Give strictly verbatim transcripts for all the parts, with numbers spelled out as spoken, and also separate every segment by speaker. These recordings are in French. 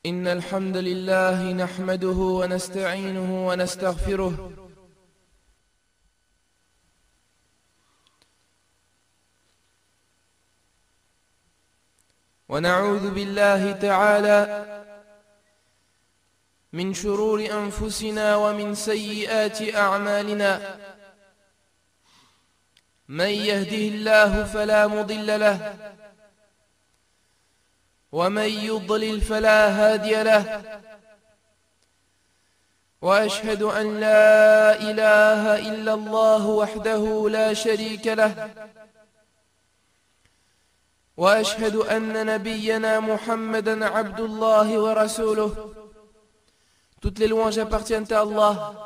Speaker 1: إن الحمد لله نحمده ونستعينه ونستغفره ونعوذ بالله تعالى من شرور أنفسنا ومن سيئات أعمالنا من يهده الله فلا مضل له ومن يضلل فلا هادي له وأشهد أن لا إله إلا الله وحده لا شريك له وأشهد أن نبينا محمدا عبد الله ورسوله. Toutes les louanges appartiennent à Allah.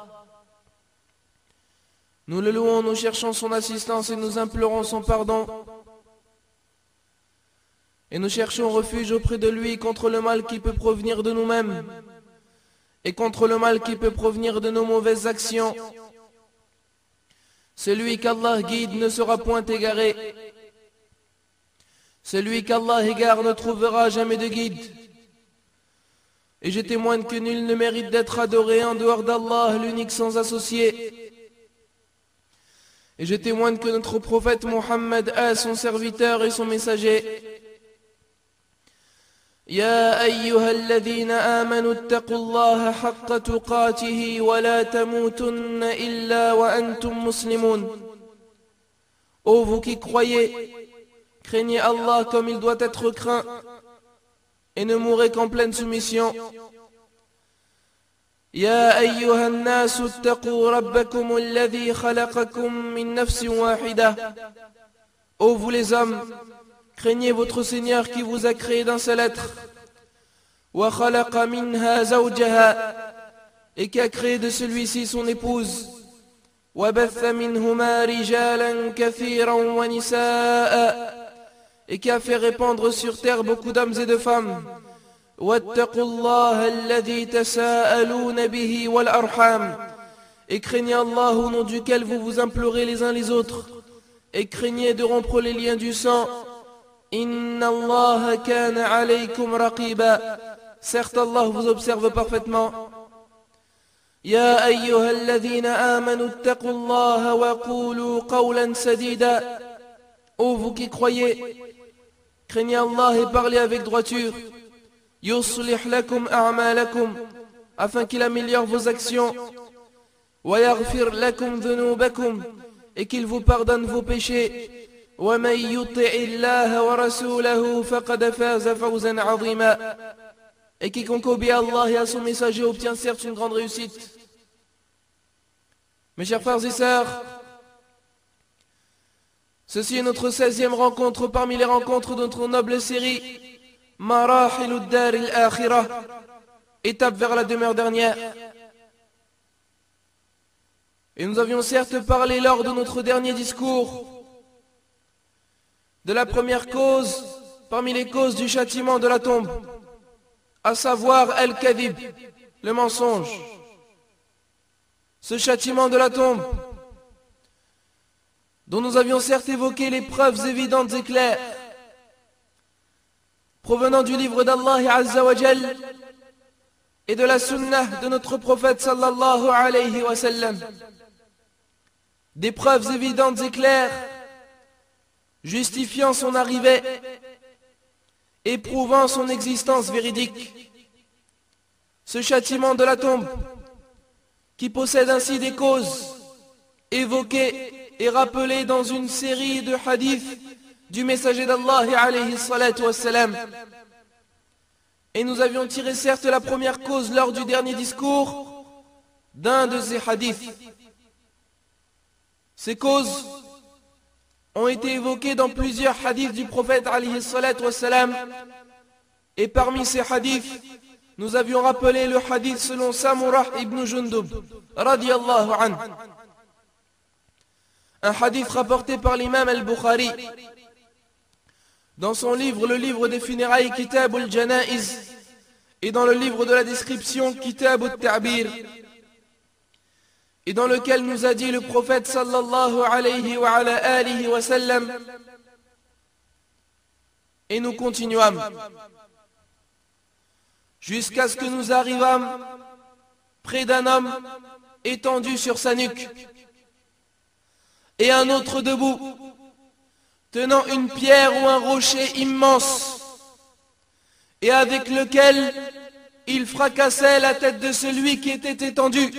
Speaker 1: Nous le louons, nous cherchons son assistance et nous implorons son pardon. Et nous cherchons refuge auprès de lui contre le mal qui peut provenir de nous-mêmes et contre le mal qui peut provenir de nos mauvaises actions. Celui qu'Allah guide ne sera point égaré. Celui qu'Allah égare ne trouvera jamais de guide. Et je témoigne que nul ne mérite d'être adoré en dehors d'Allah, l'unique sans associé. Et je témoigne que notre prophète Mohammed est son serviteur et son messager. يا أيها الذين آمنوا اتقوا الله حق تقاته ولا تموتن إلا وأنتم مسلمون. Ô vous qui croyez, craignez Allah comme il doit être craint et ne mourrez qu'en pleine soumission. يا أيها الناس اتقوا ربكم الذي خلقكم من نفس واحدة. Ô vous les hommes, craignez votre Seigneur qui vous a créé d'un seul être. وخلق منها زوجها. Et qui a créé de celui-ci son épouse. وبث منهما رجالا كثيرا ونساء. Et qui a fait répandre sur terre beaucoup d'hommes et de femmes. واتقوا الله الذي تساءلون به والأرحام. Et craignez Allah au nom duquel vous vous implorez les uns les autres. Et craignez de rompre les liens du sang. Inna Allah kana alaykum raqiba. Certes Allah vous observe parfaitement. Ya ayyuha alladhina amanu ittaqu Allah wa qulu qawlan sadida. Ô vous qui croyez, craignez Allah et parlez avec droiture. Yuslih lakum a'malakum, afin qu'il améliore vos actions. Wa yaghfir lakum dhunubakum, et qu'il vous pardonne vos péchés. وَمَنْ يُطِعِ اللَّهَ وَرَسُولَهُ فَقَدْ فَازَ فَوْزًا عَظِيمًا. Et quiconque obéit à Allah et à son messager obtient certes une grande réussite. Mes chers frères et sœurs, ceci est notre seizième rencontre parmi les rencontres de notre noble série Marahil ad-Dar al-Akhirah, étape vers la demeure dernière. Et nous avions certes parlé lors de notre dernier discours de la première cause parmi les causes du châtiment de la tombe, à savoir Al-Kadhib, le mensonge. Ce châtiment de la tombe, dont nous avions certes évoqué les preuves évidentes et claires, provenant du livre d'Allah Azza wa Jal et de la sunnah de notre prophète sallallahu alayhi wa sallam. Des preuves évidentes et claires justifiant son arrivée et prouvant son existence véridique. Ce châtiment de la tombe, qui possède ainsi des causes évoquées et rappelées dans une série de hadiths du messager d'Allah alayhi salatu wassalam. Et nous avions tiré certes la première cause lors du dernier discours d'un de ces hadiths. Ces causes ont été évoqués dans plusieurs hadiths du prophète alayhi salatu wassalam. Et parmi ces hadiths, nous avions rappelé le hadith selon Samurah ibn Jundub radiyallahu anhu. Un hadith rapporté par l'imam al-Bukhari dans son livre, le livre des funérailles Kitab al-Janaiz, et dans le livre de la description Kitab al-Ta'bir, et dans lequel nous a dit le prophète sallallahu alayhi wa ala alihi wa sallam. Et nous continuâmes. jusqu'à ce que nous arrivâmes près d'un homme étendu sur sa nuque, et un autre debout, tenant une pierre ou un rocher immense, et avec lequel il fracassait la tête de celui qui était étendu.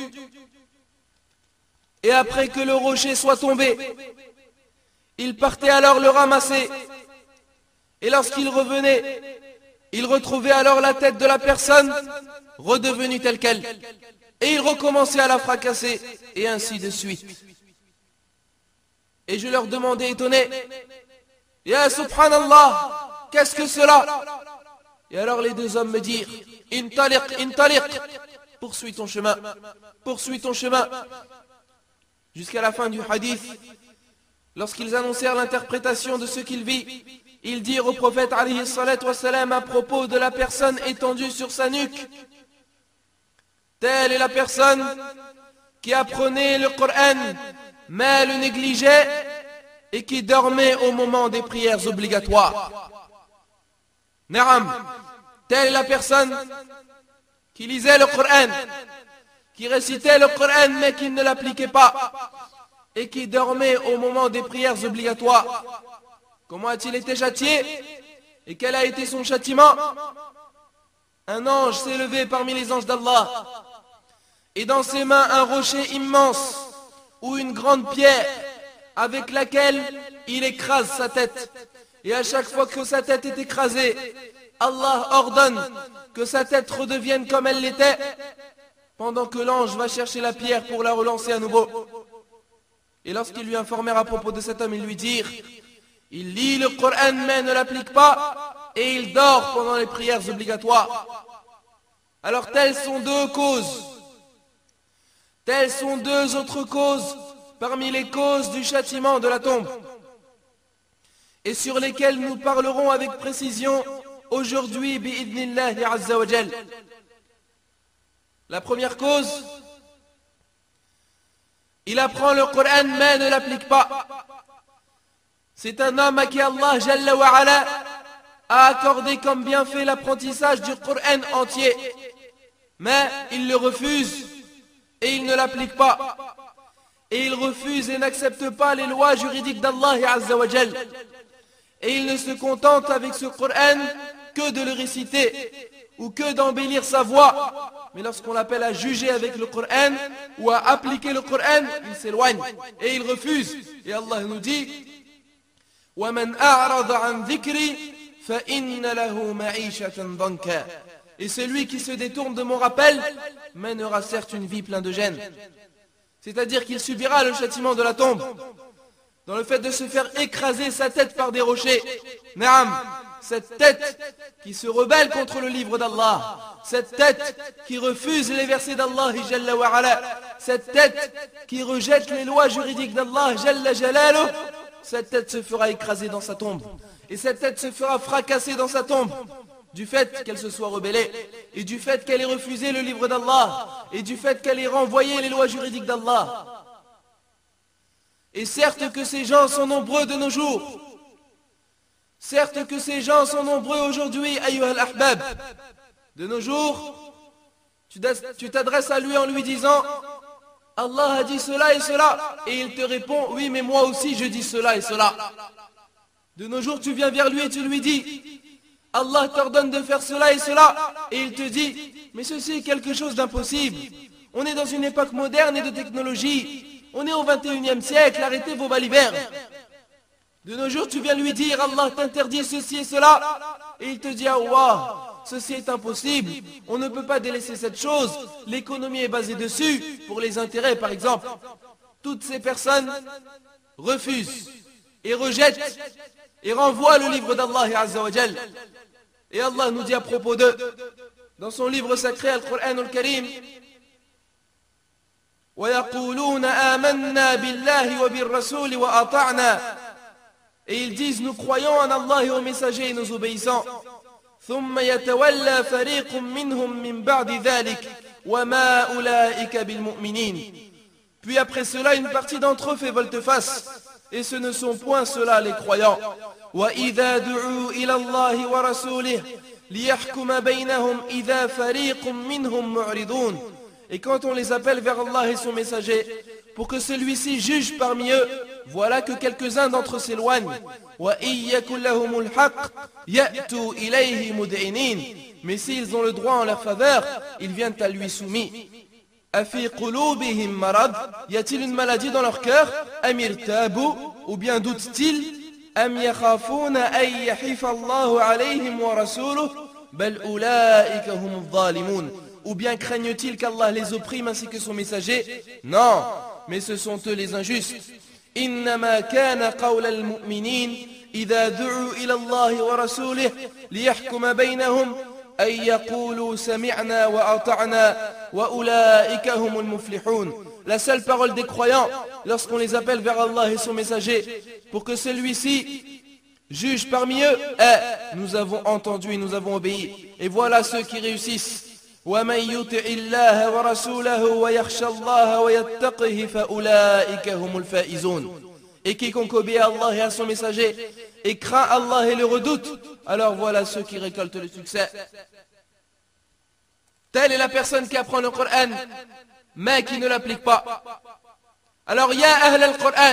Speaker 1: Et après que le rocher soit tombé, il partait alors le ramasser, et lorsqu'il revenait, il retrouvait alors la tête de la personne redevenue telle qu'elle, et il recommençait à la fracasser, et ainsi de suite. Et je leur demandais étonné, « Ya subhanallah, qu'est-ce que cela ?» Et alors les deux hommes me dirent, « Intaliq, intaliq, poursuis ton chemin, poursuis ton chemin. » Jusqu'à la fin du hadith, lorsqu'ils annoncèrent l'interprétation de ce qu'ils vit, ils dirent au prophète alayhi salatu wassalam à propos de la personne étendue sur sa nuque, « Telle est la personne qui apprenait le Coran, mais le négligeait et qui dormait au moment des prières obligatoires. » Naam, telle est la personne qui lisait le Coran, qui récitait le Coran mais qui ne l'appliquait pas, et qui dormait au moment des prières obligatoires. Comment a-t-il été châtié? Et quel a été son châtiment? Un ange s'est levé parmi les anges d'Allah, et dans ses mains un rocher immense, ou une grande pierre, avec laquelle il écrase sa tête. Et à chaque fois que sa tête est écrasée, Allah ordonne que sa tête redevienne comme elle l'était, pendant que l'ange va chercher la pierre pour la relancer à nouveau. Et lorsqu'ils lui informèrent à propos de cet homme, ils lui dirent, il lit le Coran mais ne l'applique pas, et il dort pendant les prières obligatoires. Alors telles sont deux causes. Telles sont deux autres causes parmi les causes du châtiment de la tombe, et sur lesquelles nous parlerons avec précision aujourd'hui bi'idnillahi azza wa jal. La première cause, il apprend le Coran mais ne l'applique pas. C'est un homme à qui Allah Jalla wa Ala a accordé comme bienfait l'apprentissage du Coran entier, mais il le refuse et il ne l'applique pas. Et il refuse et n'accepte pas les lois juridiques d'Allah Azza wa Jal. Et il ne se contente avec ce Coran que de le réciter ou que d'embellir sa voix. Mais lorsqu'on l'appelle à juger avec le Coran ou à appliquer le Coran, il s'éloigne et il refuse. Et Allah nous dit, وَمَنْ أَعْرَضَ عَنْ ذِكْرِي فَإِنَّ لَهُ مَعِيشَةً ضَنْكًا. Et celui qui se détourne de mon rappel mènera certes une vie pleine de gêne. C'est-à-dire qu'il subira le châtiment de la tombe, dans le fait de se faire écraser sa tête par des rochers. Naam, cette tête qui se rebelle contre le livre d'Allah, cette tête qui refuse les versets d'Allah Jalla wa Ala, cette tête qui rejette les lois juridiques d'Allah Jalla Jalaluh, cette tête se fera écraser dans sa tombe. Et cette tête se fera fracasser dans sa tombe, du fait qu'elle se soit rebellée, et du fait qu'elle ait refusé le livre d'Allah, et du fait qu'elle ait renvoyé les lois juridiques d'Allah. Et certes que ces gens sont nombreux de nos jours, certes que ces gens sont nombreux aujourd'hui, ayyuha al-ahbab. De nos jours, tu t'adresses à lui en lui disant, Allah a dit cela et cela, et il te répond, oui mais moi aussi je dis cela et cela. De nos jours tu viens vers lui et tu lui dis, Allah t'ordonne de faire cela et cela, et il te dit, mais ceci est quelque chose d'impossible. On est dans une époque moderne et de technologie. On est au vingt et unième siècle, arrêtez vos balivernes. De nos jours, tu viens lui dire, Allah t'interdit ceci et cela, et il te dit, ah ouah, ceci est impossible, on ne peut pas délaisser cette chose, l'économie est basée dessus, pour les intérêts par exemple. Toutes ces personnes refusent et rejettent et renvoient le livre d'Allah Azza wa Jal. Et Allah nous dit à propos d'eux, dans son livre sacré, Al-Qur'an al-Karim, وَيَقُولُونَ آمَنَّا بِاللَّهِ وَبِالرَّسُولِ وَأَطَعْنَا. Et ils disent, nous croyons en Allah et aux messagers et nous obéissons. ثُمَّ يَتَوَلَّى فَرِيقٌ مِّنْهُمْ مِّن بَعْدِ ذَلِكَ وَمَا أُولَئِكَ بِالْمُؤْمِنِينَ. Puis après cela, une partie d'entre eux fait volte-face, et ce ne sont point ceux-là les croyants. وَإِذَا دُعُوا إِلَى اللَّهِ وَرَسُولِهِ لِيَحْكُمَ بَيْنَهُمْ إِذَا فَرِيقٌ مِّنْهُمْ مُعْرِضُونَ. Et quand on les appelle vers Allah et son messager, pour que celui-ci juge parmi eux, voilà que quelques-uns d'entre eux s'éloignent. وَإِن يَكُن لَّهُمُ الْحَقُّ يَأْتُوا إِلَيْهِ مُذْعِنِينَ. Mais s'ils ont le droit en leur faveur, ils viennent à lui soumis. أَفِي قُلُوبِهِم مَّرَضٌ. Y a-t-il une maladie dans leur cœur? أَمِ ارْتَابُوا. Ou bien doutent-ils? أَمْ يَخَافُونَ أَن يَحِيفَ اللَّهُ عَلَيْهِمْ وَرَسُولُهُ بَلْ أُولَٰئِكَ هُمُ الظَّالِمُونَ. Ou bien craignent-ils qu'Allah les opprime ainsi que son messager? Non, mais ce sont eux les injustes. إنما كان قول المؤمنين إذا دعوا إلى الله ورسوله ليحكم بينهم أن يقولوا سمعنا وأطعنا وأولئك هم المفلحون. La seule parole des croyants lorsqu'on les appelle vers Allah et son messager pour que celui-ci juge parmi eux est nous avons entendu et nous avons obéi. Et voilà ceux qui réussissent. وَمَن يُطِعِ اللَّهَ وَرَسُولَهُ وَيَخْشَ اللَّهَ وَيَتَّقِهِ فَأُولَٰئِكَ هُمُ الْفَائِزُونَ. Et quiconque obéit à Allah et à son messager et craint Allah et le redoute, alors voilà ceux qui récoltent le succès. Telle est la personne qui apprend le Coran, mais qui ne l'applique pas. Alors, ya ahl al-Qur'an,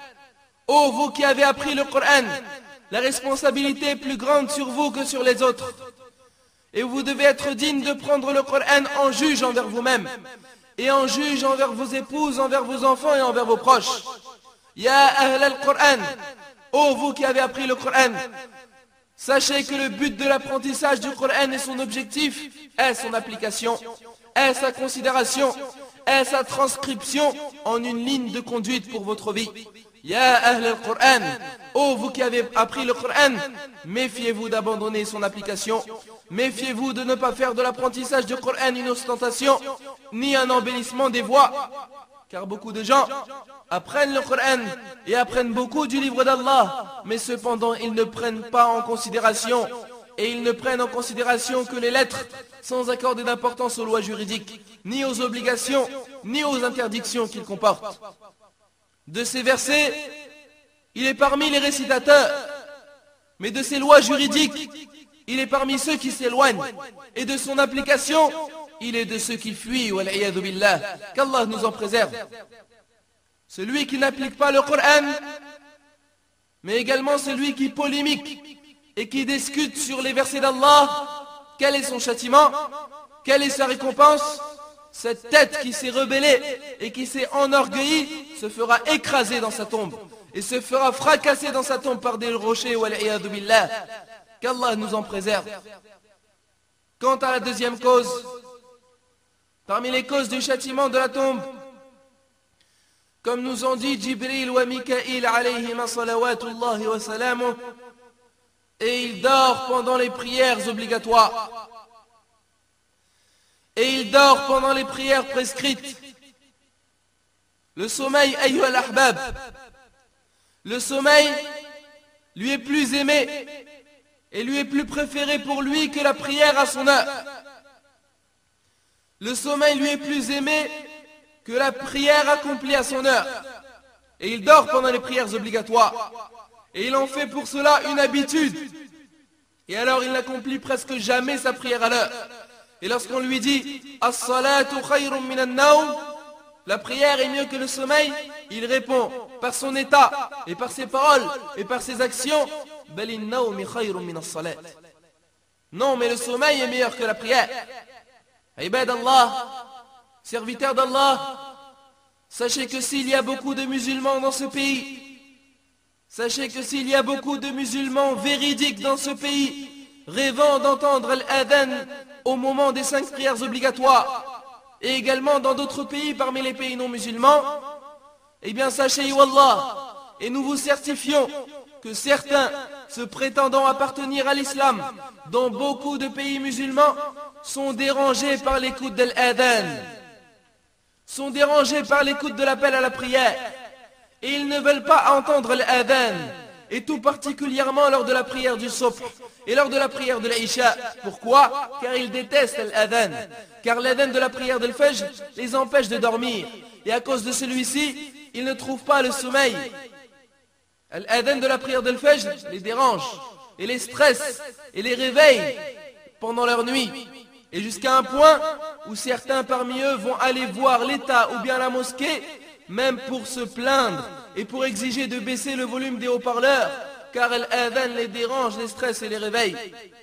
Speaker 1: ô vous qui avez appris le Coran, la responsabilité est plus grande sur vous que sur les autres. Et vous devez être digne de prendre le Coran en juge envers vous-même, et en juge envers vos épouses, envers vos enfants et envers vos proches. Ya ahl al-Qur'an, ô vous qui avez appris le Coran, sachez que le but de l'apprentissage du Coran et son objectif est son application, est sa considération, est sa transcription en une ligne de conduite pour votre vie. Ya ahl al-Qur'an, ô vous qui avez appris le Coran, méfiez-vous d'abandonner son application. Méfiez-vous de ne pas faire de l'apprentissage du Coran une ostentation, ni un embellissement des voix. Car beaucoup de gens apprennent le Coran et apprennent beaucoup du livre d'Allah, mais cependant ils ne prennent pas en considération, et ils ne prennent en considération que les lettres, sans accorder d'importance aux lois juridiques, ni aux obligations, ni aux interdictions qu'ils comportent. De ces versets, il est parmi les récitateurs, mais de ces lois juridiques, il est parmi ceux qui s'éloignent, et de son application, il est de ceux qui fuient, wal'iyadhu billah, qu'Allah nous en préserve. Celui qui n'applique pas le Coran, mais également celui qui polémique et qui discute sur les versets d'Allah, quel est son châtiment, quelle est sa récompense? Cette tête qui s'est rebellée et qui s'est enorgueillie se fera écraser dans sa tombe, et se fera fracasser dans sa tombe par des rochers, wal'iyadhu billah. Qu'Allah nous en préserve. Quant à la deuxième cause, parmi les causes du châtiment de la tombe, comme nous ont dit Jibril wa Mikaïl alayhima salawatullahi wa salamuh, et il dort pendant les prières obligatoires, et il dort pendant les prières prescrites. Le sommeil, ayyuha al-ahbab, le sommeil lui est plus aimé et lui est plus préféré pour lui que la prière à son heure. Le sommeil lui est plus aimé que la prière accomplie à son heure. Et il dort pendant les prières obligatoires. Et il en fait pour cela une habitude. Et alors il n'accomplit presque jamais sa prière à l'heure. Et lorsqu'on lui dit « As-salatu khayrun minan nawm » la prière est mieux que le sommeil, il répond par son état et par ses paroles et par ses actions, non, mais le sommeil est meilleur que la prière. Ibad Allah, serviteurs d'Allah, sachez que s'il y a beaucoup de musulmans dans ce pays, sachez que s'il y a beaucoup de musulmans véridiques dans ce pays, rêvant d'entendre l'adhan au moment des cinq prières obligatoires, et également dans d'autres pays parmi les pays non musulmans, eh bien sachez, Wallah, et nous vous certifions que certains, se prétendant appartenir à l'islam, dans beaucoup de pays musulmans, sont dérangés par l'écoute de l'adhan, sont dérangés par l'écoute de l'appel à la prière, et ils ne veulent pas entendre l'adhan, et tout particulièrement lors de la prière du subh et lors de la prière de l'Isha. Pourquoi? Car ils détestent l'adhan, car l'adhan de la prière de l'Fajr les empêche de dormir, et à cause de celui-ci, ils ne trouvent pas le sommeil. L'adhan de la prière de l'Fajr les dérange, et les stresse, et les réveille, pendant leur nuit, et jusqu'à un point où certains parmi eux vont aller voir l'État ou bien la mosquée, même pour se plaindre et pour exiger de baisser le volume des haut-parleurs, car l'adhan les dérange, les stresse et les réveille.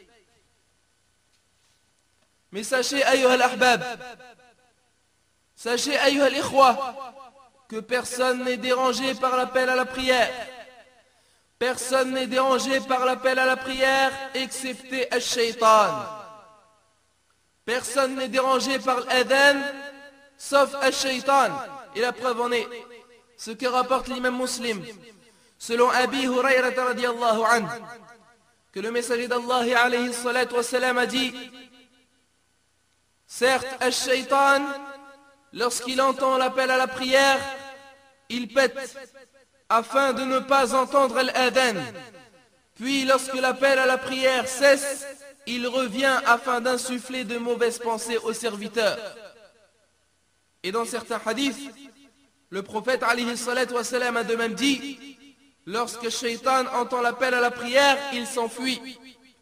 Speaker 1: Mais sachez, ayyuha al-ahbab, sachez, ayyuha al-ikhwa, que personne n'est dérangé par l'appel à la prière. Personne n'est dérangé par l'appel à la prière, excepté al-shaytan. Personne n'est dérangé par l'adhan, sauf al-shaytan. Et la preuve en est ce que rapporte l'imam Muslim, selon Abi Hurayra radiyallahu anhu, que le messager d'Allah alayhi salatu wa salam a dit: certes, al-shaytan, lorsqu'il entend l'appel à la prière, il pète afin de ne pas entendre l'adhan. Puis lorsque l'appel à la prière cesse, il revient afin d'insuffler de mauvaises pensées aux serviteurs. Et dans certains hadiths, le prophète alayhi salatu wa salam a de même dit: lorsque le shaitan entend l'appel à la prière, il s'enfuit.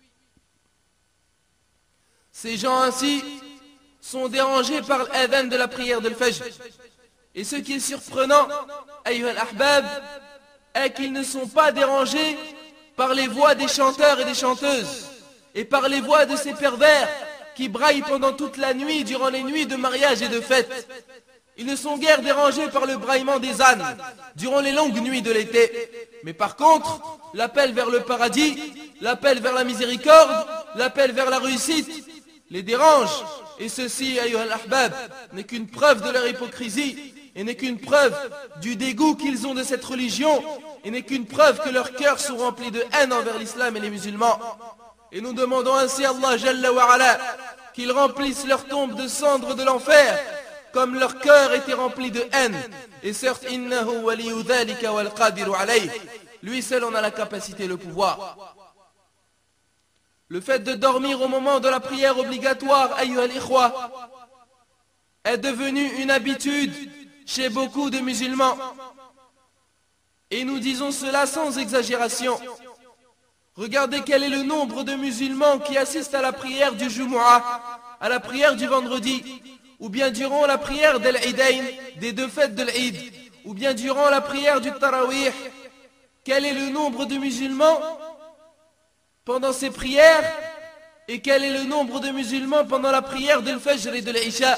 Speaker 1: Ces gens ainsi sont dérangés par l'adhan de la prière de l'Fajr. Et ce qui est surprenant, ayyuha al-ahbab, est qu'ils ne sont pas dérangés par les voix des chanteurs et des chanteuses, et par les voix de ces pervers qui braillent pendant toute la nuit durant les nuits de mariage et de fête. Ils ne sont guère dérangés par le braillement des ânes durant les longues nuits de l'été. Mais par contre, l'appel vers le paradis, l'appel vers la miséricorde, l'appel vers la réussite les dérange. Et ceci, ayyuha al-ahbab, n'est qu'une preuve de leur hypocrisie, et n'est qu'une preuve du dégoût qu'ils ont de cette religion, et n'est qu'une preuve que leurs cœurs sont remplis de haine envers l'islam et les musulmans. Et nous demandons ainsi à Allah Jalla wa Ala qu'il remplisse leur tombe de cendres de l'enfer, comme leur cœur était rempli de haine. Et certes, innahu waliyu dhalika wal qadiru alayh, lui seul en a la capacité et le pouvoir. Le fait de dormir au moment de la prière obligatoire, ayyuha al-ikhwa, est devenu une habitude chez beaucoup de musulmans. Et nous disons cela sans exagération. Regardez quel est le nombre de musulmans qui assistent à la prière du Jumu'ah, à la prière du vendredi, ou bien durant la prière d'Al-Idayn, des deux fêtes de l'Eid, ou bien durant la prière du Tarawih. Quel est le nombre de musulmans pendant ces prières, et quel est le nombre de musulmans pendant la prière de l'Fajr et de l'Isha?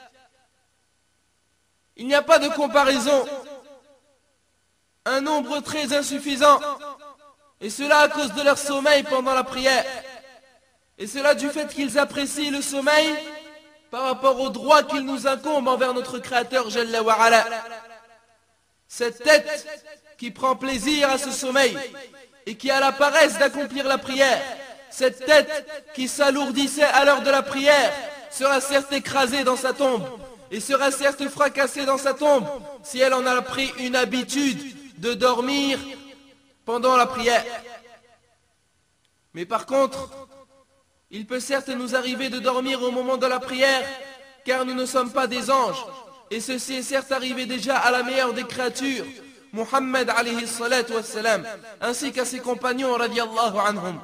Speaker 1: Il n'y a pas de comparaison. Un nombre très insuffisant. Et cela à cause de leur sommeil pendant la prière. Et cela du fait qu'ils apprécient le sommeil par rapport au droit qu'il nous incombe envers notre Créateur Jalla wa Ala. Cette tête qui prend plaisir à ce sommeil et qui a la paresse d'accomplir la prière, cette tête qui s'alourdissait à l'heure de la prière, sera certes écrasée dans sa tombe et sera certes fracassée dans sa tombe si elle en a pris une habitude de dormir pendant la prière. Mais par contre, il peut certes nous arriver de dormir au moment de la prière, car nous ne sommes pas des anges, et ceci est certes arrivé déjà à la meilleure des créatures, Muhammad alayhi salatu wassalam, ainsi qu'à ses compagnons radiyallahu anhum.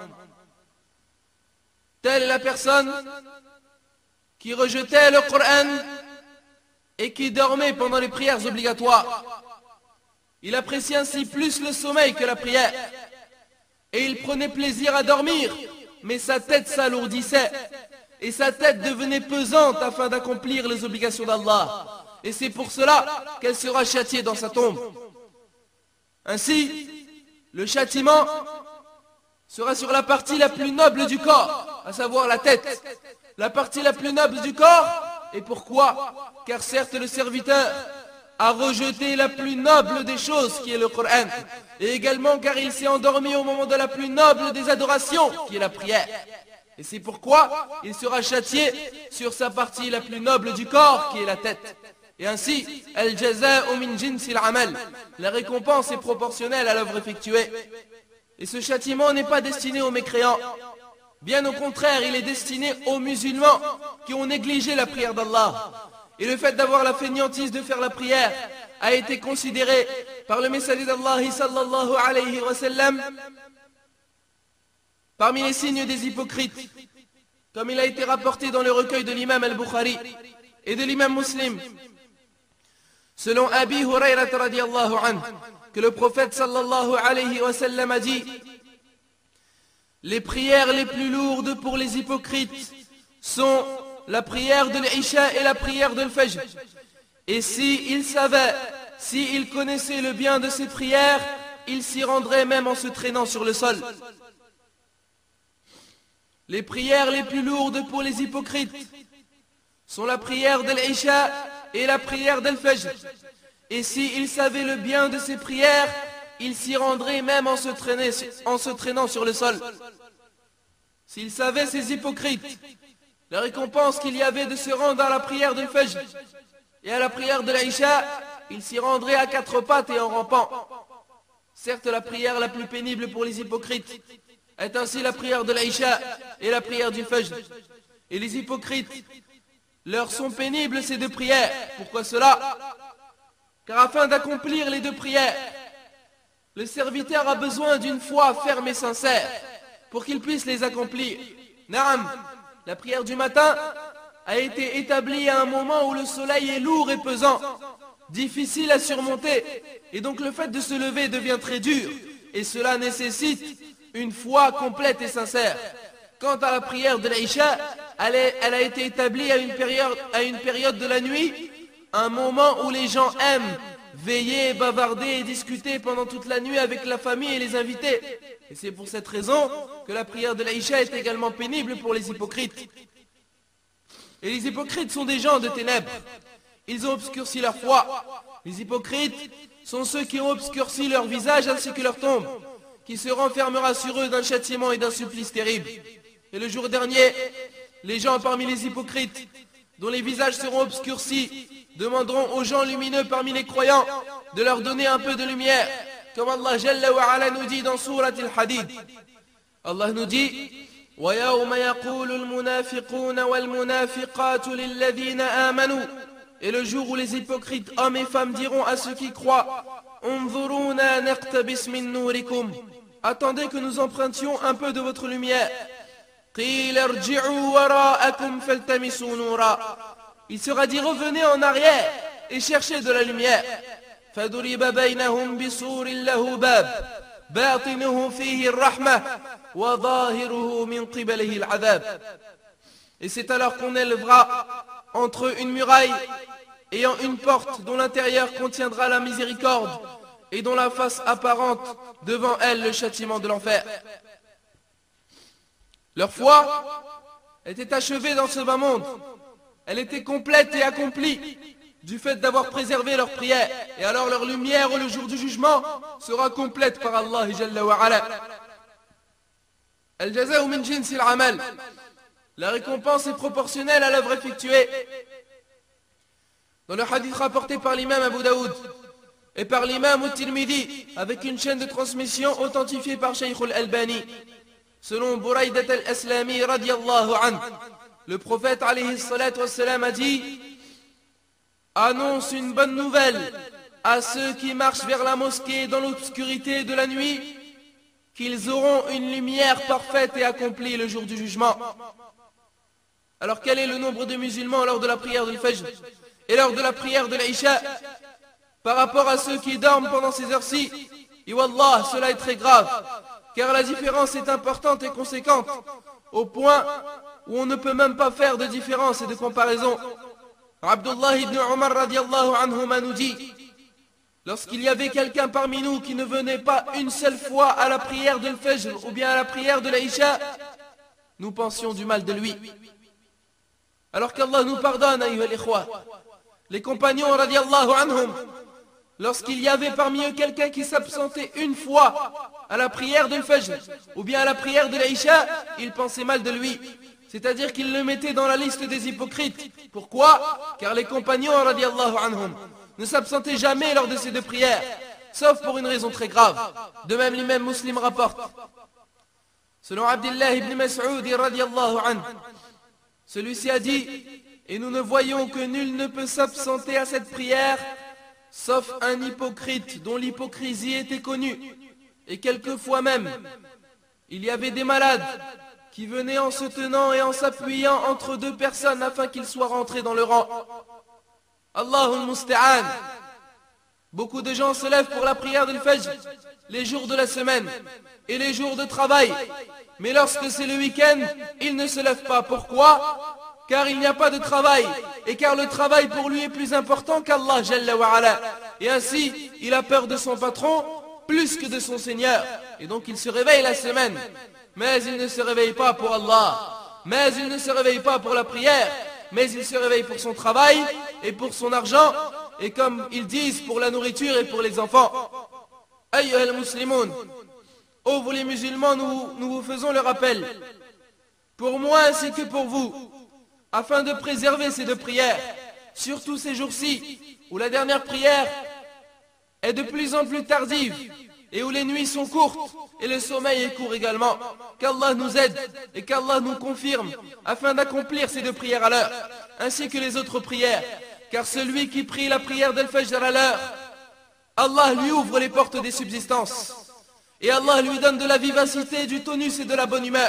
Speaker 1: Telle est la personne qui rejetait le Coran et qui dormait pendant les prières obligatoires. Il appréciait ainsi plus le sommeil que la prière, et il prenait plaisir à dormir, mais sa tête s'alourdissait, et sa tête devenait pesante afin d'accomplir les obligations d'Allah. Et c'est pour cela qu'elle sera châtiée dans sa tombe. Ainsi, le châtiment sera sur la partie la plus noble du corps, à savoir la tête. La partie la plus noble du corps. Et pourquoi? Car certes le serviteur a rejeté la plus noble des choses qui est le Coran. Et également car il s'est endormi au moment de la plus noble des adorations qui est la prière. Et c'est pourquoi il sera châtié sur sa partie la plus noble du corps qui est la tête. Et ainsi, al-jaza'u min jinsil amal, la récompense est proportionnelle à l'œuvre effectuée. Et ce châtiment n'est pas destiné aux mécréants. Bien au contraire, il est destiné aux musulmans qui ont négligé la prière d'Allah. Et le fait d'avoir la fainéantise de faire la prière a été considéré par le messager d'Allah sallallahu alayhi wa sallam parmi les signes des hypocrites. comme il a été rapporté dans le recueil de l'imam al-Bukhari et de l'imam Muslim, selon Abi Hurayrata radiyallahu anhu, que le prophète sallallahu alayhi wa sallam a dit: les prières les plus lourdes pour les hypocrites sont la prière de l'Isha et la prière de l'Fajr. Et si ils savaient, si ils connaissaient le bien de ces prières, ils s'y rendraient même en se traînant sur le sol. Les prières les plus lourdes pour les hypocrites sont la prière de l'Isha et la prière de l'Fajr. Et si ils savaient le bien de ces prières, ils s'y rendraient même en se, traîner, en se traînant sur le sol. S'ils savaient, ces hypocrites, la récompense qu'il y avait de se rendre à la prière de l'Fajr et à la prière de l'Isha, ils s'y rendraient à quatre pattes et en rampant. Certes, la prière la plus pénible pour les hypocrites est ainsi la prière de l'Isha et la prière du Fajr. Et les hypocrites, leur sont pénibles ces deux prières. Pourquoi cela? Car afin d'accomplir les deux prières, le serviteur a besoin d'une foi ferme et sincère pour qu'il puisse les accomplir. Naam, la prière du matin a été établie à un moment où le soleil est lourd et pesant, difficile à surmonter, et donc le fait de se lever devient très dur, et cela nécessite une foi complète et sincère. Quant à la prière de l'Isha, elle, elle a été établie à une, période, à une période de la nuit, un moment où les gens aiment veiller, bavarder et discuter pendant toute la nuit avec la famille et les invités. Et c'est pour cette raison que la prière de l'Isha est également pénible pour les hypocrites. Et les hypocrites sont des gens de ténèbres. Ils ont obscurci leur foi. Les hypocrites sont ceux qui ont obscurci leur visage ainsi que leur tombe, qui se renfermera sur eux d'un châtiment et d'un supplice terrible. Et le jour dernier, les gens parmi les hypocrites, dont les visages seront obscurcis, demanderont aux gens lumineux parmi les croyants de leur donner un peu de lumière, comme Allah Jalla wa Ala nous dit dans Surat al-Hadid. Allah nous dit: وَيَوْمَ يَقُولُ الْمُنَافِقُونَ وَالْمُنَافِقَاتُ لِلَّذِينَ آمَنُوا. Et le jour où les hypocrites hommes et femmes diront à ceux qui croient: انظرونا نقتبس من نوركم. Attendez que nous empruntions un peu de votre lumière. قيل ارجعوا وراءكم فالتمسوا نورا. Il sera dit: revenez en arrière et cherchez de la lumière. فضرب بينهم بسور له باب باطنه فيه الرحمة وظاهره من قبله العذاب. Et c'est alors qu'on élèvera entre eux une muraille ayant une porte dont l'intérieur contiendra la miséricorde et dont la face apparente devant elle le châtiment de l'enfer. Leur foi était achevée dans ce bas monde. Elle était complète et accomplie du fait d'avoir préservé leur prière. Et alors leur lumière au jour du jugement sera complète par Allah Jalla wa Ala. Al-jaza'u min jinsil amal. La récompense est proportionnelle à l'œuvre effectuée. Dans le hadith rapporté par l'imam Abu Daoud et par l'imam At-Tirmidhi, avec une chaîne de transmission authentifiée par Shaykh al-Albani, selon Buraydat al-Aslami radiyallahu anhu, le prophète alayhi salatu wassalam a dit: annonce une bonne nouvelle à ceux qui marchent vers la mosquée dans l'obscurité de la nuit, qu'ils auront une lumière parfaite et accomplie le jour du jugement. Alors quel est le nombre de musulmans lors de la prière de l'Fajr et lors de la prière de l'Isha par rapport à ceux qui dorment pendant ces heures-ci? Et wallah, cela est très grave, car la différence est importante et conséquente, au point où on ne peut même pas faire de différence et de comparaison. Abdullah ibn Umar radiallahu anhuma nous dit: lorsqu'il y avait quelqu'un parmi nous qui ne venait pas une seule fois à la prière de l'Fajr ou bien à la prière de l'Isha, nous pensions du mal de lui. Alors qu'Allah nous pardonne, ayyuhal ikhwa, les compagnons radiallahu anhum, lorsqu'il y avait parmi eux quelqu'un qui s'absentait une fois à la prière de l'Fajr ou bien à la prière de l'Isha, ils pensaient mal de lui. C'est-à-dire qu'ils le mettaient dans la liste des hypocrites. Pourquoi? Car les compagnons radiallahu anhum ne s'absentaient jamais lors de ces deux prières, sauf pour une raison très grave. De même, l'imam Muslim rapporte, selon Abdullah ibn Mas'ud radiallahu anhu, celui-ci a dit: et nous ne voyons que nul ne peut s'absenter à cette prière, sauf un hypocrite dont l'hypocrisie était connue. Et quelquefois même, il y avait des malades qui venait en se tenant et en s'appuyant entre deux personnes afin qu'ils soient rentrés dans le rang. Allahul Musta'an. Beaucoup de gens se lèvent pour la prière de Fajr les jours de la semaine et les jours de travail. Mais lorsque c'est le week-end, ils ne se lèvent pas. Pourquoi? Car il n'y a pas de travail. Et car le travail pour lui est plus important qu'Allah Jalla wa Ala. Et ainsi, il a peur de son patron plus que de son Seigneur. Et donc il se réveille la semaine. Mais il ne se réveille pas pour Allah. Mais il ne se réveille pas pour la prière. Mais il se réveille pour son travail et pour son argent. Et comme ils disent, pour la nourriture et pour les enfants. Ayyuha al-Muslimoun. Ô vous les musulmans, nous, nous vous faisons le rappel. Pour moi ainsi que pour vous. Afin de préserver ces deux prières. Surtout ces jours-ci. Où la dernière prière est de plus en plus tardive. Et où les nuits sont courtes. Et le sommeil est court également. Qu'Allah nous aide et qu'Allah nous confirme afin d'accomplir ces deux prières à l'heure, ainsi que les autres prières. Car celui qui prie la prière d'Al-Fajr à l'heure, Allah lui ouvre les portes des subsistances. Et Allah lui donne de la vivacité, du tonus et de la bonne humeur,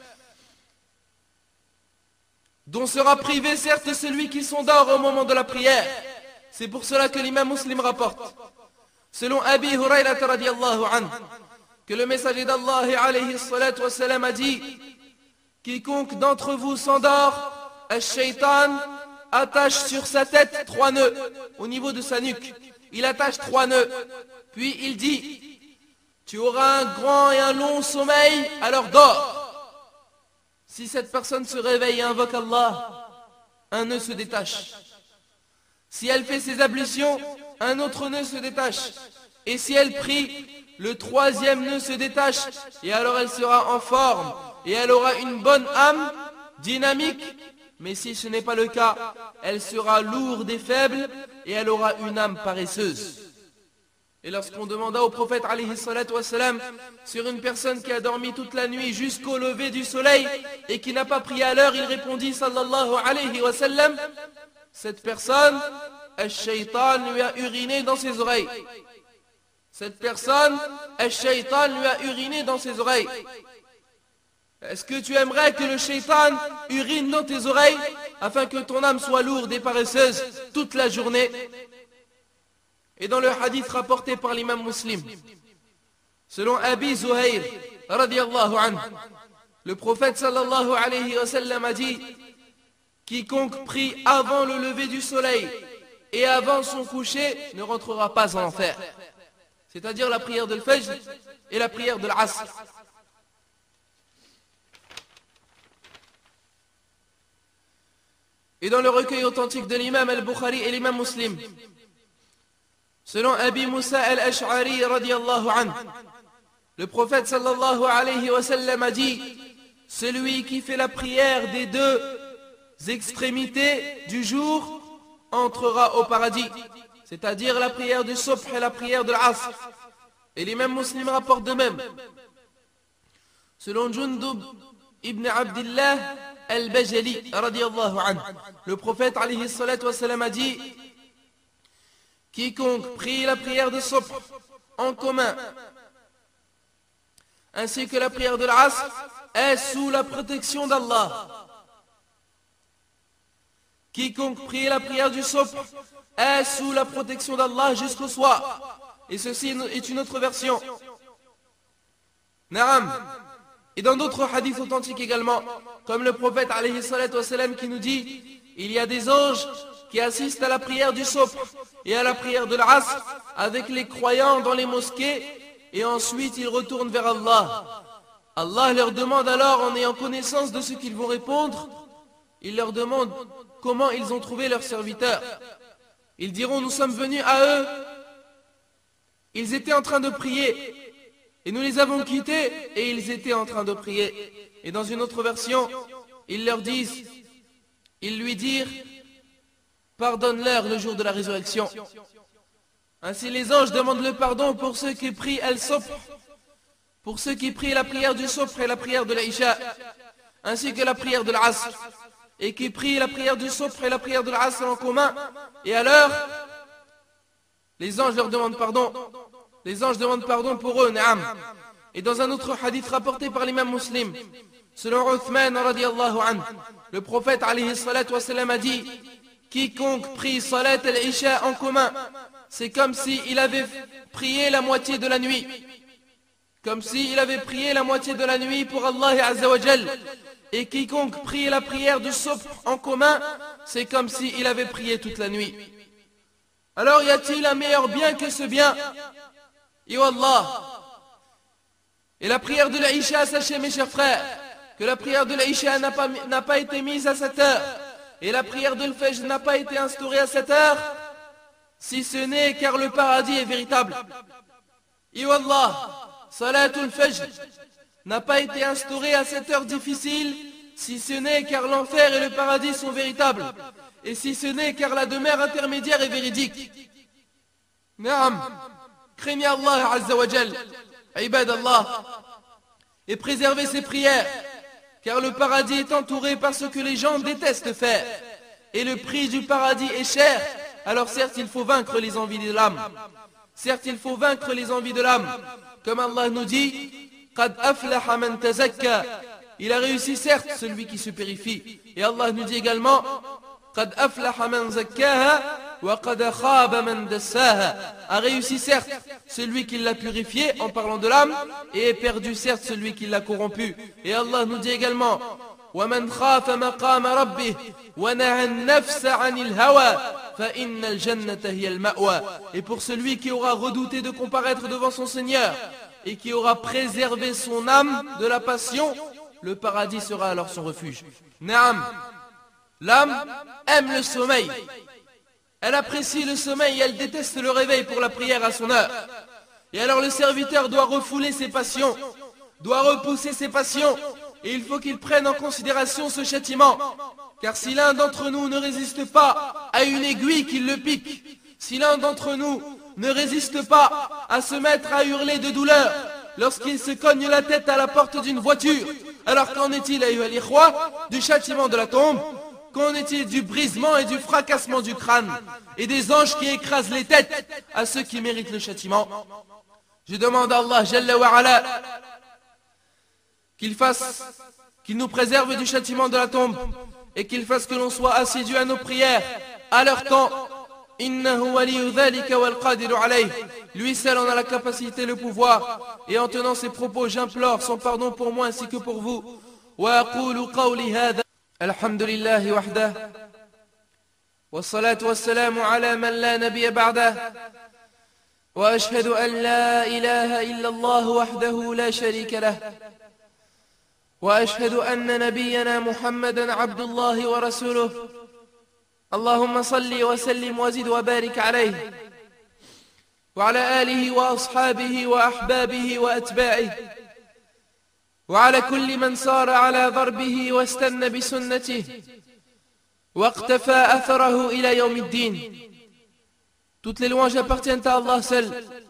Speaker 1: dont sera privé certes celui qui s'endort au moment de la prière. C'est pour cela que l'imam Muslim rapporte, selon Abi Hurayra radiyallahu anhu, que le messager d'Allah alayhi salatu wa salam a dit: quiconque d'entre vous s'endort, Al-Shaytan attache sur sa tête trois nœuds au niveau de sa nuque. Il attache trois nœuds. Puis il dit: tu auras un grand et un long sommeil, alors dors. Si cette personne se réveille et invoque Allah, un nœud se détache. Si elle fait ses ablutions, un autre nœud se détache. Et si elle prie, le troisième nœud se détache. Et alors elle sera en forme. Et elle aura une bonne âme, dynamique. Mais si ce n'est pas le cas, elle sera lourde et faible. Et elle aura une âme paresseuse. Et lorsqu'on demanda au prophète alayhi salatu wassalam sur une personne qui a dormi toute la nuit jusqu'au lever du soleil et qui n'a pas prié à l'heure, il répondit sallallahu alayhi wa sallam: cette personne, Al-Shaytan lui a uriné dans ses oreilles. Cette personne, Al-Shaytan lui a uriné dans ses oreilles. Est-ce que tu aimerais que le Shaytan urine dans tes oreilles afin que ton âme soit lourde et paresseuse toute la journée? Et dans le hadith rapporté par l'imam Muslim, selon Abi Zuhayr radiyallahu anhu, le prophète sallallahu alayhi wa sallam a dit: quiconque prie avant le lever du soleil et avant son coucher ne rentrera pas en enfer. C'est-à-dire la prière de l'Fajr et la prière de l'Asr. Et dans le recueil authentique de l'imam al-Bukhari et l'imam Muslim, selon Abi Moussa al-Ash'ari radiyallahu anhu, le prophète sallallahu alayhi wa sallam a dit: celui qui fait la prière des deux extrémités du jour entrera au paradis. C'est-à-dire la prière du Subh et la prière de l'Asr. Et l'imam Muslim rapporte de même, selon Jundub ibn Abdillah al-Bajali radiyallahu anhu, le prophète alayhi salatu wa sallam a dit: quiconque prie la prière de Subh en commun ainsi que la prière de l'Asr est sous la protection d'Allah. Quiconque prie la prière du Subh est sous la protection d'Allah jusqu'au soir. Et ceci est une autre version. Naam. Et dans d'autres hadiths authentiques également, comme le prophète alayhi salatu wa salam qui nous dit: il y a des anges qui assistent à la prière du Subh et à la prière de l'Asr avec les croyants dans les mosquées, et ensuite ils retournent vers Allah. Allah leur demande alors, en ayant connaissance de ce qu'ils vont répondre, il leur demande comment ils ont trouvé leur serviteur. Ils diront: nous sommes venus à eux, ils étaient en train de prier, et nous les avons quittés, et ils étaient en train de prier. Et dans une autre version, ils leur disent, ils lui dirent: pardonne-leur le jour de la résurrection. Ainsi les anges demandent le pardon pour ceux qui prient al-Subh, pour ceux qui prient la prière du Subh et la prière de l'Isha, ainsi que la prière de l'Asr, et qui prient la prière du Subh et la prière de l'Asr en commun. Et alors, les anges leur demandent pardon. Les anges demandent pardon pour eux, naam. Et dans un autre hadith rapporté par l'imam Muslim, selon Uthman radiallahu anhu, le prophète alayhi salatu wassalam a dit: quiconque prie salat al-isha en commun, c'est comme s'il avait prié la moitié de la nuit. Comme s'il avait prié la moitié de la nuit pour Allah Azza wa Jal. Et quiconque prie la prière du subh en commun, c'est comme s'il avait prié toute la nuit. Alors y a-t-il un meilleur bien que ce bien? Et Allah. Et la prière de l'Aïcha, sachez mes chers frères, que la prière de l'Aïcha n'a pas, n'a pas été mise à cette heure. Et la prière de l'Fajr n'a pas été instaurée à cette heure, si ce n'est car le paradis est véritable. Et Allah, Salatul Fajr n'a pas été instaurée à cette heure difficile, si ce n'est car l'enfer et le paradis sont véritables, et si ce n'est car la demeure intermédiaire est véridique. Naam, craignez Allah Azza wa Jal, ibad Allah, et préservez ses prières, car le paradis est entouré par ce que les gens détestent faire, et le prix du paradis est cher. Alors certes il faut vaincre les envies de l'âme, certes il faut vaincre les envies de l'âme, comme Allah nous dit: Qad aflaha man tazakka. Il a réussi certes celui qui se purifie. Et Allah nous dit également: Qad aflaha man zakkaha wa qad khaba man dassaha. A réussi certes celui qui l'a purifié en parlant de l'âme, et est perdu certes celui qui l'a corrompu. Et Allah nous dit également: وَمَنْ خَافَ مَقَامَ رَبِّهِ وَنَهَى النَّفْسَ عَنِ الْهَوَى فَإِنَّ الْجَنَّةَ هِيَ الْمَأْوَى. Et pour celui qui aura redouté de comparaître devant son Seigneur et qui aura préservé son âme de la passion, le paradis sera alors son refuge. Naam, l'âme aime le sommeil. Elle apprécie le sommeil et elle déteste le réveil pour la prière à son heure. Et alors le serviteur doit refouler ses passions, doit repousser ses passions, et il faut qu'il prenne en considération ce châtiment. Car si l'un d'entre nous ne résiste pas à une aiguille qui le pique, si l'un d'entre nous ne résiste pas à se mettre à hurler de douleur lorsqu'il se cogne la tête à la porte d'une voiture, alors qu'en est-il, ayyuha al-ikhwa, du châtiment de la tombe? Qu'en est-il du brisement et du fracassement du crâne et des anges qui écrasent les têtes à ceux qui méritent le châtiment? Je demande à Allah Jalla wa Ala qu'il fasse, qu'il nous préserve du châtiment de la tombe et qu'il fasse que l'on soit assidu à nos prières à leur temps. Innahu waliyu dhalika wal qadiru alayh. Lui seul en a la capacité, le pouvoir. Et en tenant ces propos, j'implore son pardon pour moi ainsi que pour vous. Wa aqulu qawli hadha. Alhamdulillahi wahdah. Wa salatu wa salamu ala man la nabiyya ba'dah. Wa ashhadu an la ilaha illa Allah wahdahu la sharika lah. وأشهد أن نبينا محمدا عبد الله ورسوله اللهم صل وسلم وزد وبارك عليه وعلى آله وأصحابه وأحبابه وأتباعه وعلى كل من صار على ضربه واستنى بسنته واقتفى أثره إلى يوم الدين. Toutes les louanges appartiennent à Allah seul.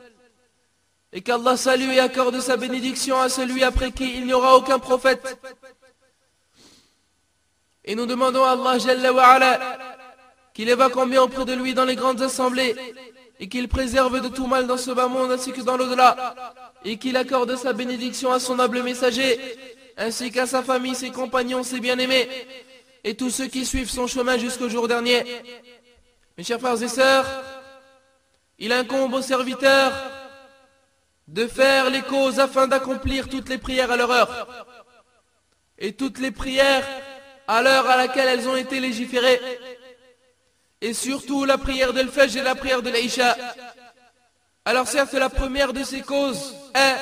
Speaker 1: Et qu'Allah salue et accorde sa bénédiction à celui après qui il n'y aura aucun prophète. Et nous demandons à Allah Jalla wa Ala qu'il évoque en bien auprès de lui dans les grandes assemblées et qu'il préserve de tout mal dans ce bas monde ainsi que dans l'au-delà, et qu'il accorde sa bénédiction à son noble messager ainsi qu'à sa famille, ses compagnons, ses bien-aimés et tous ceux qui suivent son chemin jusqu'au jour dernier. Mes chers frères et sœurs, il incombe aux serviteurs de faire les causes afin d'accomplir toutes les prières à leur heure. Et toutes les prières à l'heure à laquelle elles ont été légiférées. Et surtout la prière de l'Fajr et la prière de l'Aïcha. Alors certes, la première de ces causes est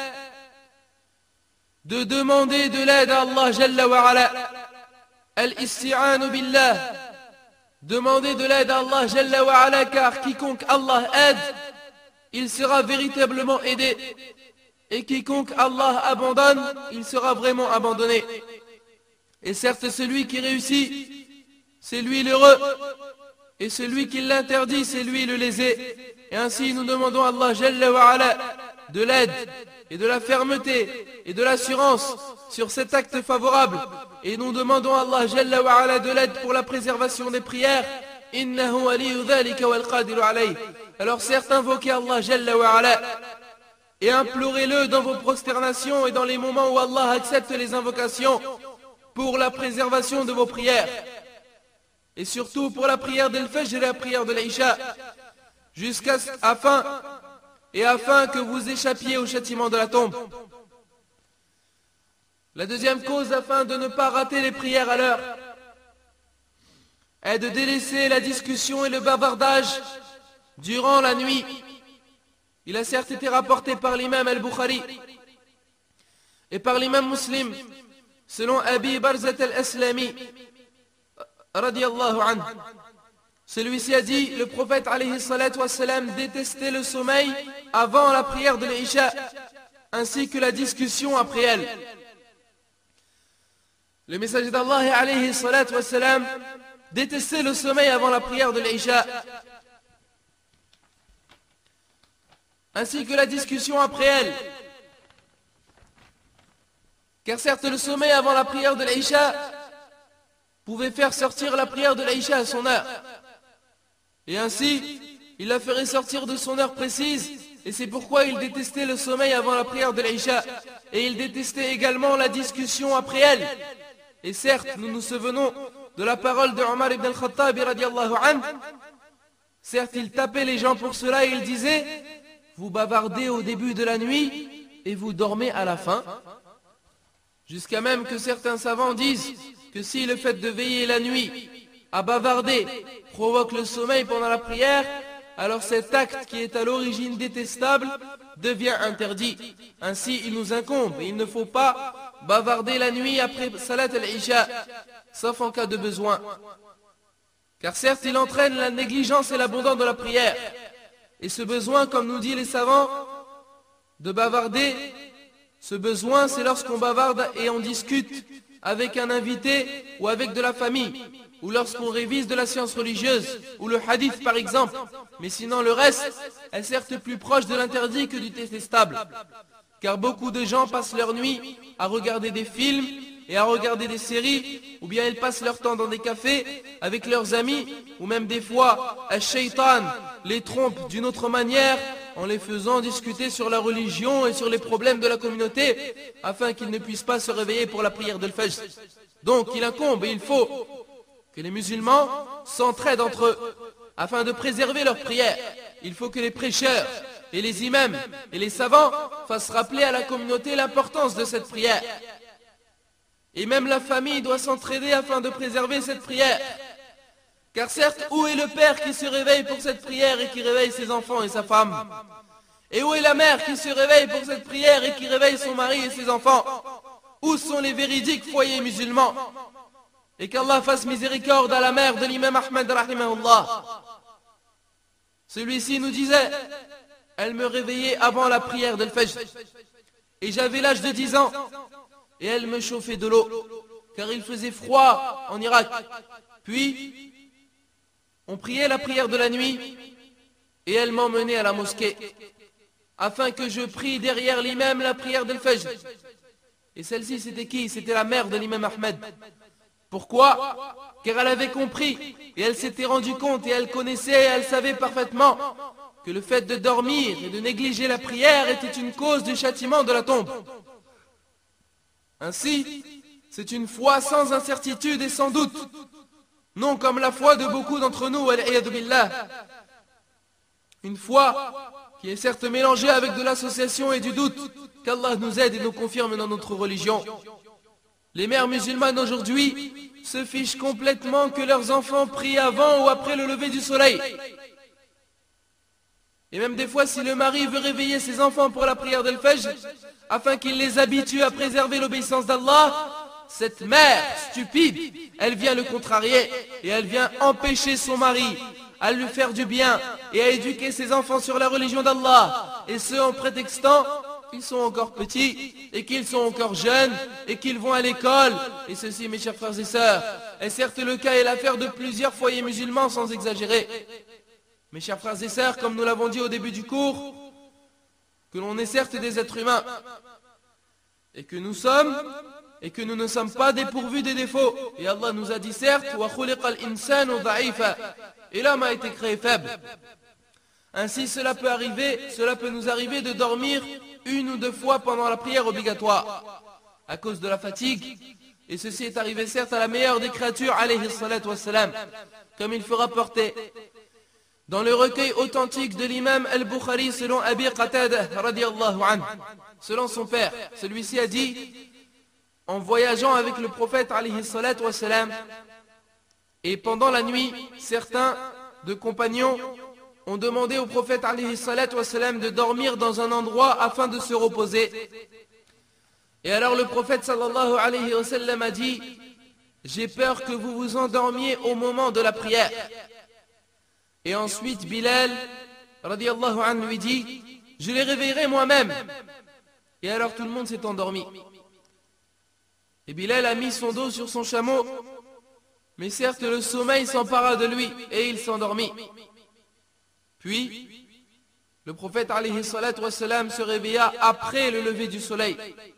Speaker 1: de demander de l'aide à Allah Jalla wa Ala. Al-isti'anu billah. Demander de l'aide à Allah Jalla wa Ala, car quiconque Allah aide, il sera véritablement aidé. Et quiconque Allah abandonne, il sera vraiment abandonné. Et certes, celui qui réussit, c'est lui l'heureux. Et celui qui l'interdit, c'est lui le lésé. Et ainsi, nous demandons à Allah Jalla wa Ala de l'aide et de la fermeté et de l'assurance sur cet acte favorable. Et nous demandons à Allah Jalla wa Ala de l'aide pour la préservation des prières. Innahu waliyu dhalika wal qadiru alayh. Alors certes, invoquez Allah Jalla wa Ala et implorez-le dans vos prosternations et dans les moments où Allah accepte les invocations. pour la préservation de vos prières. Et surtout pour la prière d'El-Fajr et la prière de l'Aïcha, jusqu'à afin et afin que vous échappiez au châtiment de la tombe. La deuxième cause afin de ne pas rater les prières à l'heure est de délaisser la discussion et le bavardage durant la nuit. Il a certes été rapporté par l'imam al-Bukhari et par l'imam Muslim, selon Abi Barzat al-Aslami, radiyallahu anhu. Celui-ci a dit, le prophète alayhi salatu wassalam détestait le sommeil avant la prière de l'Isha, ainsi que la discussion après elle. Le messager d'Allah alayhi salatu wassalam détestait le sommeil avant la prière de l'Isha, ainsi que la discussion après elle. Car certes, le sommeil avant la prière de l'Aïcha pouvait faire sortir la prière de l'Aïcha à son heure. Et ainsi, il la ferait sortir de son heure précise. Et c'est pourquoi il détestait le sommeil avant la prière de l'Aïcha. Et il détestait également la discussion après elle. Et certes, nous nous souvenons de la parole de Omar ibn al-Khattab radiallahu anhu. Certes, il tapait les gens pour cela et il disait, vous bavardez au début de la nuit et vous dormez à la fin. Jusqu'à même que certains savants disent que si le fait de veiller la nuit à bavarder provoque le sommeil pendant la prière, alors cet acte qui est à l'origine détestable devient interdit. Ainsi il nous incombe, et il ne faut pas bavarder la nuit après Salat al-Isha, sauf en cas de besoin. Car certes il entraîne la négligence et l'abandon de la prière. Et ce besoin, comme nous disent les savants, de bavarder, ce besoin, c'est lorsqu'on bavarde et on discute avec un invité ou avec de la famille, ou lorsqu'on révise de la science religieuse, ou le hadith par exemple. Mais sinon le reste est certes plus proche de l'interdit que du détestable. Car beaucoup de gens passent leur nuit à regarder des films et à regarder des séries, ou bien ils passent leur temps dans des cafés avec leurs amis, ou même des fois, Al-Shaytan les trompe d'une autre manière, en les faisant discuter sur la religion et sur les problèmes de la communauté, afin qu'ils ne puissent pas se réveiller pour la prière de l'Fajr. Donc il incombe et il faut que les musulmans s'entraident entre eux, afin de préserver leur prière. Il faut que les prêcheurs et les imams et les savants fassent rappeler à la communauté l'importance de cette prière. Et même la famille doit s'entraider afin de préserver cette prière. Car certes, où est le père qui se réveille pour cette prière et qui réveille ses enfants et sa femme? Et où est la mère qui se réveille pour cette prière et qui réveille son mari et ses enfants? Où sont les véridiques foyers musulmans? Et qu'Allah fasse miséricorde à la mère de l'imam Ahmed rahimahullah. Celui-ci nous disait, elle me réveillait avant la prière de l'Fajr. Et j'avais l'âge de dix ans. Et elle me chauffait de l'eau, car il faisait froid en Irak. Puis, on priait la prière de la nuit, et elle m'emmenait à la mosquée, afin que je prie derrière l'imam la prière de l'Fajr. Et celle-ci, c'était qui? C'était la mère de l'imam Ahmed. Pourquoi? Car elle avait compris, et elle s'était rendue compte, et elle connaissait, et elle savait parfaitement que le fait de dormir et de négliger la prière était une cause du châtiment de la tombe. Ainsi, c'est une foi sans incertitude et sans doute, non comme la foi de beaucoup d'entre nous, al-iyadu billah. Une foi qui est certes mélangée avec de l'association et du doute, qu'Allah nous aide et nous confirme dans notre religion. Les mères musulmanes aujourd'hui se fichent complètement que leurs enfants prient avant ou après le lever du soleil. Et même des fois, si le mari veut réveiller ses enfants pour la prière de l'Fajr, afin qu'il les habitue à préserver l'obéissance d'Allah, cette mère stupide, elle vient le contrarier et elle vient empêcher son mari à lui faire du bien et à éduquer ses enfants sur la religion d'Allah. Et ce en prétextant qu'ils sont encore petits et qu'ils sont encore jeunes et qu'ils vont à l'école. Et ceci, mes chers frères et sœurs, est certes le cas et l'affaire de plusieurs foyers musulmans sans exagérer. Mes chers frères et sœurs, comme nous l'avons dit au début du cours, que l'on est certes des êtres humains, et que nous sommes, et que nous ne sommes pas dépourvus des défauts. Et Allah nous a dit certes, et l'homme a été créé faible. Ainsi cela peut arriver, cela peut nous arriver de dormir une ou deux fois pendant la prière obligatoire, à cause de la fatigue Et ceci est arrivé certes à la meilleure des créatures, alayhi salatu wassalam, comme il faut rapporter dans le recueil authentique de l'imam al-Bukhari selon Abi Qatada radiyallahu anhu. Selon son père, celui-ci a dit, en voyageant avec le prophète alayhi salatu wassalam, et pendant la nuit, certains de compagnons ont demandé au prophète alayhi salatu wassalam de dormir dans un endroit afin de se reposer. Et alors le prophète sallallahu alayhi wa sallam a dit, j'ai peur que vous vous endormiez au moment de la prière. Et ensuite Bilal radiyallahu anhu lui dit, je les réveillerai moi-même. Et alors tout le monde s'est endormi. Et Bilal a mis son dos sur son chameau, mais certes le sommeil s'empara de lui et il s'endormit. Puis le prophète alayhi salatu wassalam se réveilla après le lever du soleil.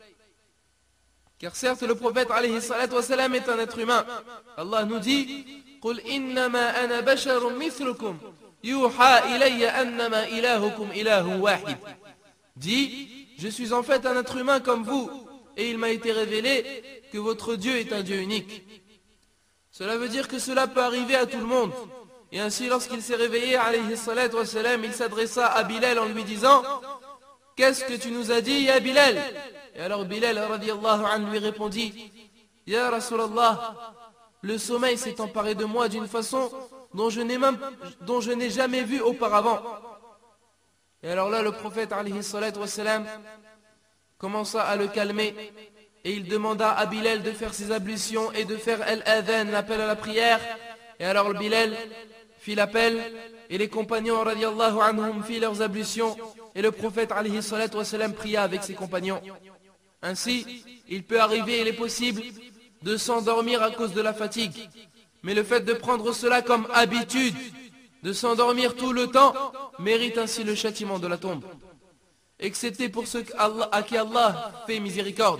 Speaker 1: Car certes le prophète alayhi salatu wassalam est un être humain. Allah nous dit, قل إنما أنا بشر مثلكم يوحى إلي أنما إلهكم إله واحد. Dis, je suis en fait un être humain comme vous, et il m'a été révélé que votre Dieu est un Dieu unique. Cela veut dire que cela peut arriver à tout le monde. Et ainsi lorsqu'il s'est réveillé, alayhi salatu wassalam, il s'adressa à Bilal en lui disant, qu'est-ce que tu nous as dit, ya Bilal? Et alors Bilal radiyallahu anhu lui répondit, ya Rasulallah, le sommeil s'est emparé de moi d'une façon dont je n'ai même, dont je n'ai jamais vu auparavant. Et alors là, le prophète alayhi salatu wassalam commença à le calmer et il demanda à Bilal de faire ses ablutions et de faire al-adhan, l'appel à la prière. Et alors Bilal fit l'appel et les compagnons radiyallahu anhum fit leurs ablutions et le prophète alayhi salatu wassalam pria avec ses compagnons. Ainsi, il peut arriver, il est possible de s'endormir à cause de la fatigue. Mais le fait de prendre cela comme habitude, de s'endormir tout le temps, mérite ainsi le châtiment de la tombe. Excepté pour ceux à qui Allah fait miséricorde.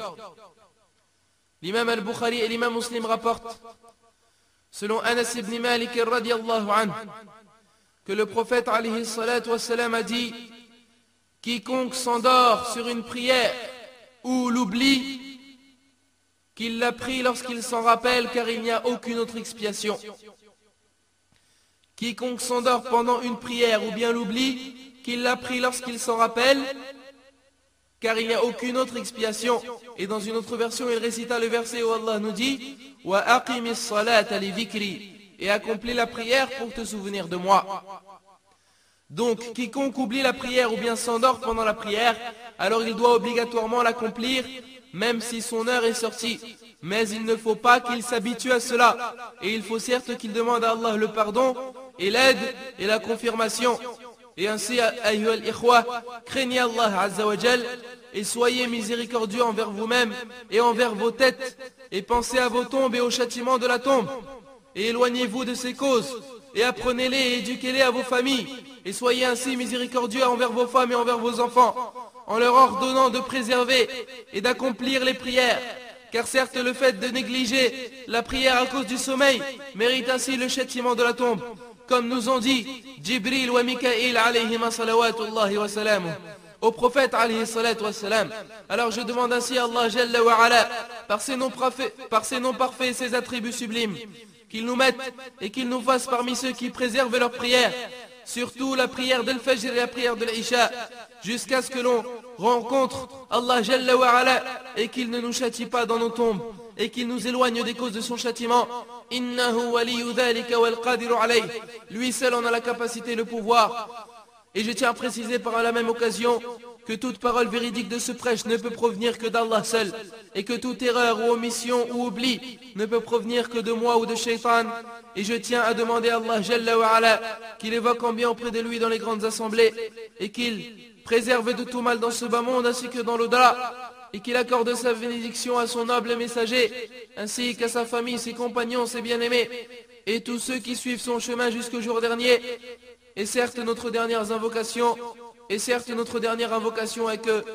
Speaker 1: L'imam al-Bukhari et l'imam Muslim rapportent, selon Anas ibn Malik radiyallahu anhu, que le prophète alayhi salatu wassalam a dit, quiconque s'endort sur une prière ou l'oublie, qu'il l'a pris lorsqu'il s'en rappelle, car il n'y a aucune autre expiation. Quiconque s'endort pendant une prière ou bien l'oublie, qu'il l'a pris lorsqu'il s'en rappelle, car il n'y a aucune autre expiation. Et dans une autre version, il récita le verset où Allah nous dit « Wa aqimis salata li dhikri » et accomplis la prière pour te souvenir de moi. Donc, quiconque oublie la prière ou bien s'endort pendant la prière, alors il doit obligatoirement l'accomplir, même si son heure est sortie. Mais il ne faut pas qu'il s'habitue à cela. Et il faut certes qu'il demande à Allah le pardon et l'aide et la confirmation. Et ainsi, ayyuha al-ikhwa, craignez Allah Azza wa Jal et soyez miséricordieux envers vous-même et envers vos têtes. Et pensez à vos tombes et au châtiment de la tombe. Et éloignez-vous de ces causes. Et apprenez-les et éduquez-les à vos familles. Et soyez ainsi miséricordieux envers vos femmes et envers vos enfants, en leur ordonnant de préserver et d'accomplir les prières. Car certes le fait de négliger la prière à cause du sommeil mérite ainsi le châtiment de la tombe. Comme nous ont dit Jibril wa Mikaïl alayhima salawatullahi wa salamuh au prophète alayhi salatu wa salam. Alors je demande ainsi à Allah Jalla wa Ala, par ses noms parfaits, par ses noms parfaits et ses attributs sublimes, qu'il nous mette et qu'il nous fasse parmi ceux qui préservent leurs prières, surtout la prière d'Al-Fajr et la prière de l'Isha, jusqu'à ce que l'on rencontre Allah Jalla wa Ala et qu'il ne nous châtie pas dans nos tombes et qu'il nous éloigne des causes de son châtiment. Innahu waliyu dhalika wal qadiru alayh. Lui seul en a la capacité et le pouvoir. Et je tiens à préciser par la même occasion que toute parole véridique de ce prêche ne peut provenir que d'Allah seul, et que toute erreur ou omission ou oubli ne peut provenir que de moi ou de Shaitan. Et je tiens à demander à Allah Jalla wa Ala qu'il évoque en bien auprès de lui dans les grandes assemblées, et qu'il préserve de tout mal dans ce bas monde ainsi que dans l'au-delà, et qu'il accorde sa bénédiction à son noble messager, ainsi qu'à sa famille, ses compagnons, ses bien-aimés, et tous ceux qui suivent son chemin jusqu'au jour dernier. Et certes notre dernière invocation, et certes notre dernière invocation est que